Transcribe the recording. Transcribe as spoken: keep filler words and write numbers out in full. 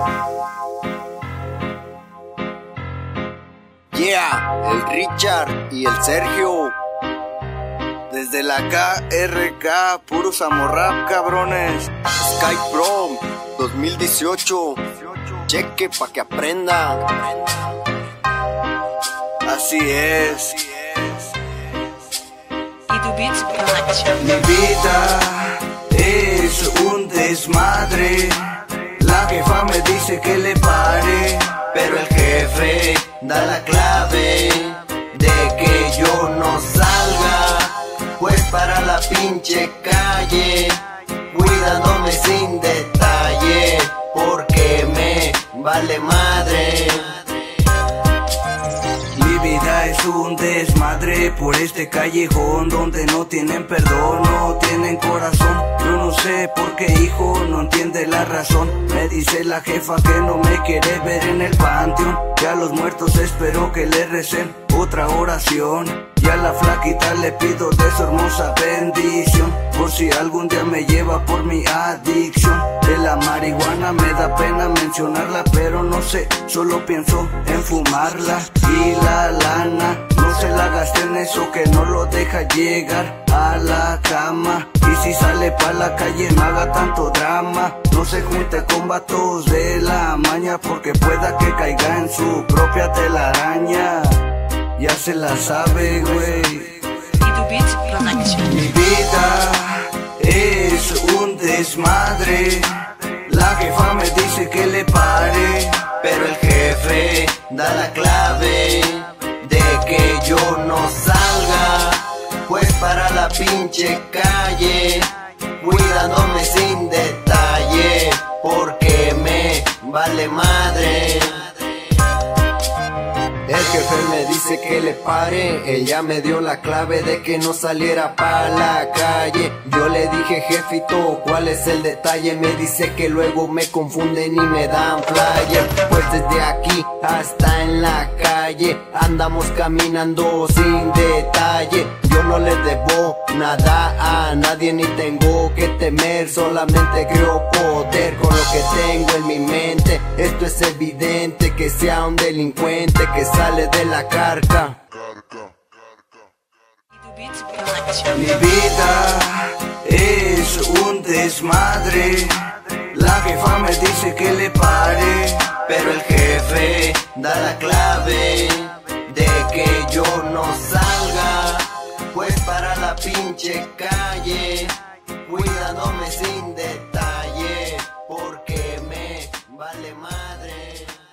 Yeah, el Richard y el Sergio. Desde la K R K, puro Samorrap, cabrones. Sky Pro dos mil dieciocho. Cheque pa' que aprenda. Así es. Beats Production. Mi vida es un desmadre. La jefa me dice que le pare, Pero el jefe da la clave de que yo no salga, pues para la pinche calle, cuidándome sin detalle, porque me vale madre. mi vida es un desmadre por este callejón donde no tienen perdón, no tienen corazón. Yo no sé por qué hijo no entiende la razón. Me dice la jefa que no me quiere ver en el panteón, que a los muertos espero que le recen otra oración. Y a la flaquita le pido de su hermosa bendición, por si algún día me lleva por mi adicción. De la marihuana me da pena mencionarla, pero no sé, solo pienso en fumarla. Y la lana no se la gasté en eso que no lo deja llegar a la cama. Y si sale pa' la calle no haga tanto drama, no se junte con vatos de la maña, porque pueda que caiga en su propia telaraña. Ya se la sabe, güey. Beats Production. Mi vida es un desmadre. La jefa me dice que le pare, Pero el jefe da la clave de que yo no salga, pues para la pinche calle, cuidándome sin detalle, porque me vale madre. El jefe me dice que le pare, ella me dio la clave de que no saliera pa' la calle. Yo le dije, jefito, ¿cuál es el detalle? Me dice que luego me confunden y me dan flyer. Pues desde aquí hasta en la calle andamos caminando sin detalle. Yo no le debo nada a nadie ni tengo que temer, solamente creo poder con lo que tengo en mi mente. Esto es evidente, que sea un delincuente que sale de la carca. Beats Production. mi vida es un desmadre. La jefa me dice que le pare, Pero el jefe da la clave de que yo no salga, pues para la pinche calle, cuidándome sin detalle, porque me vale madre.